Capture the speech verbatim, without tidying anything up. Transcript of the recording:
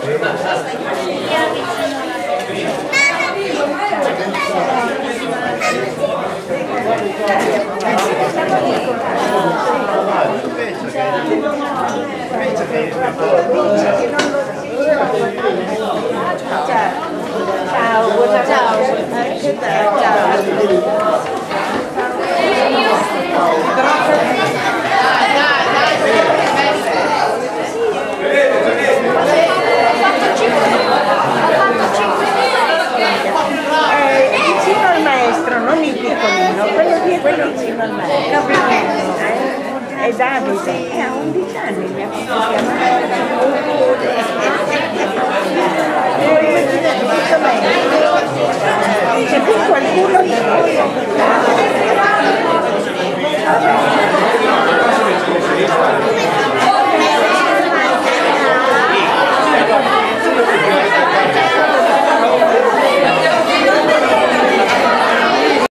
Ciao, buona ciao. Vicino al maestro, non il piccolino, quello lì è quello vicino al maestro. È Davide, è a undici anni, mi ha fatto chiamare. C'è più qualcuno di voi?